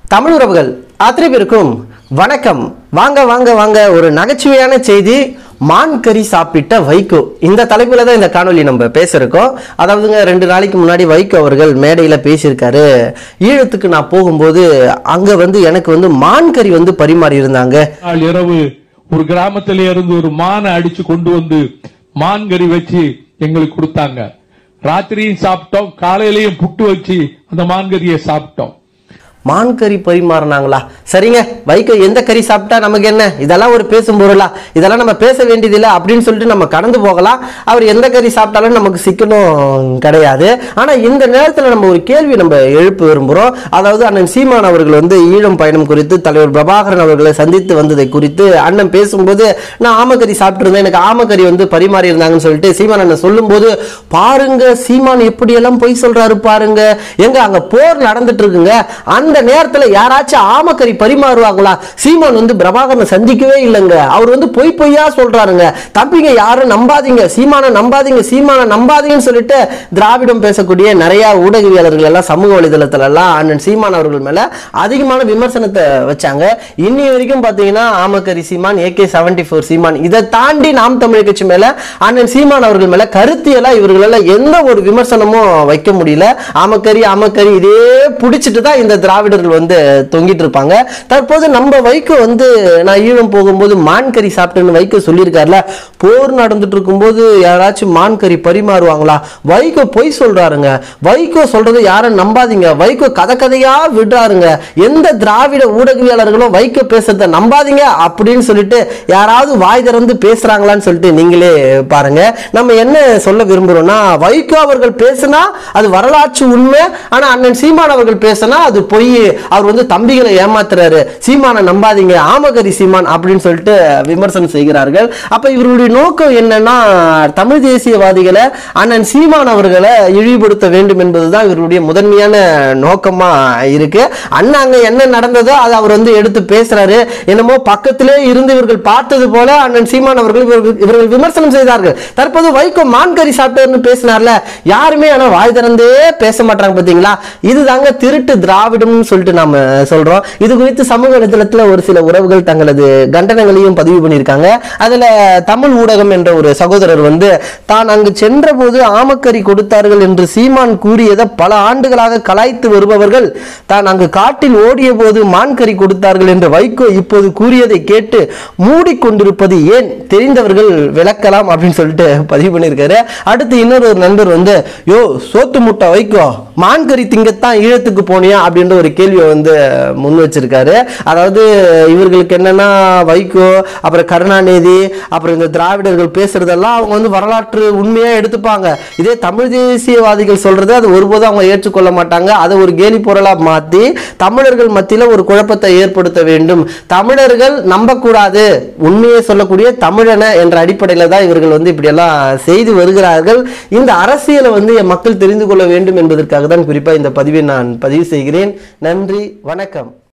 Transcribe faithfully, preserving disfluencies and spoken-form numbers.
தமிழ் உறவுகள் அத்தனை பேருக்கும் வணக்கம். வாங்க வாங்க வாங்க ஒரு நகைச்சுவையான செய்தி. மான் கறி சாப்பிட்ட வைகோ, இந்த தலைப்புல தான் இந்த காணொலி நம்ம பேசியிருக்கோம். அதாவதுங்க ரெண்டு நாளைக்கு முன்னாடி வைகோ அவர்கள் மேடையில பேசியிருக்காரு. ஈழத்துக்கு நான் போகும்போது அங்க வந்து எனக்கு வந்து மான் கறி வந்து பரிமாறி இருந்தாங்க. இரவு ஒரு கிராமத்தில இருந்து ஒரு மானை அடிச்சு கொண்டு வந்து மான் கறி வச்சு எங்களுக்கு கொடுத்தாங்க. ராத்திரியும் சாப்பிட்டோம், காலையிலையும் புட்டு வச்சு அந்த மான் கறியை சாப்பிட்டோம். மான் கறி பரிமாறினாங்களா? சரிங்க, வைகோ எந்த கறி சாப்பிட்டா நமக்கு என்ன, இதெல்லாம் ஒரு பேசும் பொருளா, இதெல்லாம் நம்ம பேச வேண்டியதில்லை அப்படின்னு சொல்லிட்டு நம்ம கடந்து போகலாம். அவர் எந்த கறி சாப்பிட்டாலும் நமக்கு சிக்கனும் கிடையாது. ஆனா இந்த நேரத்தில் நம்ம ஒரு கேள்வி நம்ம எழுப்ப விரும்புகிறோம். அதாவது அண்ணன் சீமான் அவர்கள் வந்து ஈழம் பயணம் குறித்து தலைவர் பிரபாகரன் அவர்களை சந்தித்து வந்ததை குறித்து அண்ணன் பேசும்போது, நான் ஆமக்கறி சாப்பிட்டு எனக்கு ஆமக்கறி வந்து பரிமாறி இருந்தாங்கன்னு சொல்லிட்டு சீமான் அண்ணன் சொல்லும் போது, பாருங்க சீமான் எப்படியெல்லாம் பொய் சொல்றாரு பாருங்க, எங்க அங்க போர் நடந்துட்டு இருக்குங்க, அந்த நேரத்துல யாராச்சும் ஆமக்கறி பரிமாறுவாங்களா? சீமான் வந்து பிரபாகரனை சந்திக்கவே இல்லைங்க, அவர் வந்து பொய் பொய்யா சொல்றாருங்க. தம்பிங்க யாரும் நம்பாதீங்க, சீமான நம்பாதீங்க, சீமான நம்பாதீங்கன்னு சொல்லிட்டு திராவிடம் பேசக்கூடிய நிறைய ஊடகவியலாளர்கள் எல்லாம் சமூக வலைதளத்துல எல்லாம் அண்ணன் சீமான் அவர்கள் மேல அதிகமான விமர்சனத்தை வச்சாங்க. இன்னி வரைக்கும் பாத்தீங்கன்னா ஆமக்கறி சீமான், ஏ கே செவன்டி போர் சீமான், இதை தாண்டி நாம் தமிழ் கட்சி மேல அண்ணன் சீமான் அவர்கள் மேல கருத்தியலா இவர்களால எந்த ஒரு விமர்சனமும் வைக்க முடியல. ஆமக்கறி ஆமக்கறி இதே பிடிச்சிட்டு தான் இந்த திராவிட வந்து தொங்கிட்டு இருப்பாங்க. தற்போது நம்ம வைகோ வந்து நான் ஈழம் போகும்போது மான் கறி சாப்பிட்டேன்னு வைகோ சொல்லியிருக்காருல, போர் நடந்துட்டு இருக்கும்போது யாராச்சும் மான் கறி பரிமாறுவாங்களா? வைகோ பொய் சொல்றாருங்க. வைகோ சொல்றது யாரும் நம்பாதீங்க, வைகோ கதை கதையா விடுறாருங்க. எந்த திராவிட ஊடகவியலாளர்களும் வைகோ பேசுறத நம்பாதீங்க அப்படின்னு சொல்லிட்டு யாராவது வாய் திறந்து பேசுறாங்களான்னு சொல்லிட்டு நீங்களே பாருங்க. நம்ம என்ன சொல்ல விரும்புறோம்னா, வைகோ அவர்கள் பேசினா அது வரலாற்று உண்மை, ஆனா அண்ணன் சீமான் அவர்கள் பேசினா அது பொய், அவர் வந்து தம்பிகளை ஏமாத்துறாரு, சீமான நம்பாதீங்க, ஆமகரி சீமான் அப்படின்னு சொல்லிட்டு விமர்சனம் செய்கிறார்கள். அப்ப இவருடைய நோக்கம் என்னன்னா, தமிழ் தேசியவாதிகளை அண்ணன் சீமான் அவர்களை இழிவுபடுத்த வேண்டும் என்பதுதான் இவருடைய முதன்மையான நோக்கமா இருக்கு. அண்ணா அங்க என்ன நடந்ததோ அதை அவர் வந்து எடுத்து பேசுறாரு. என்னமோ பக்கத்திலே இருந்து இவர்கள் பார்த்தது போல அண்ணன் சீமான் அவர்கள் இவர்கள் விமர்சனம் செய்தார்கள். தற்போது வைகோ மான்கறி சாப்பிட்டாருன்னு பேசினார்ல, யாருமே ஆனா வாய் திறந்தே பேச மாட்டாங்க. பாத்தீங்களா, இதுதாங்க திருட்டு திராவிடம் சொல்லிட்டு நாம சொல்றோம். இது குறித்து சமூக வலைதளத்துல ஒரு சில உறவுகள் தங்களது கண்டனங்களையும் பதிவு பண்ணியிருக்காங்க. அதுல தமிழ் ஊடகம் என்ற ஒரு சகோதரர் வந்து, தான் அங்கு சென்ற போது ஆமக்கறி கொடுத்தார்கள் என்று சீமான் கூறியதை பல ஆண்டுகளாக கலாய்த்து வருபவர்கள், தான் அங்கு காட்டில் ஓடிய போது மான்கறி கொடுத்தார்கள் என்று வைகோ இப்போது கூறியதை கேட்டு மூடிக்கொண்டிருப்பது ஏன், தெரிந்தவர்கள் விளக்கலாம் அப்படின்னு சொல்லிட்டு பதிவு பண்ணியிருக்காரு. அடுத்து இன்னொரு நண்பர் வந்து, யோ சோத்து முட்டை வைகோ, மான்கறி திங்கத்தான் ஈழத்துக்கு போனியா அப்படின்ற ஒரு கேள்வியை வந்து முன் வச்சிருக்காரு. அதாவது இவர்களுக்கு என்னன்னா, வைகோ அப்புறம் கருணாநிதி அப்புறம் இந்த திராவிடர்கள் பேசுறதெல்லாம் அவங்க வந்து வரலாற்று உண்மையா எடுத்துப்பாங்க. இதே தமிழ் தேசியவாதிகள் சொல்றது அது ஒருபோதும் அவங்க ஏற்றுக்கொள்ள மாட்டாங்க. அதை ஒரு கேலி பொருளா மாத்தி தமிழர்கள் மத்தியில ஒரு குழப்பத்தை ஏற்படுத்த வேண்டும், தமிழர்கள் நம்பக்கூடாது, உண்மையை சொல்லக்கூடிய தமிழன என்ற அடிப்படையில தான் இவர்கள் வந்து இப்படி எல்லாம் செய்து வருகிறார்கள். இந்த அரசியலை வந்து என் மக்கள் தெரிந்து கொள்ள வேண்டும் என்பதற்காக தான் குறிப்பா இந்த பதிவை நான் பதிவு செய்கிறேன். நன்றி, வணக்கம்.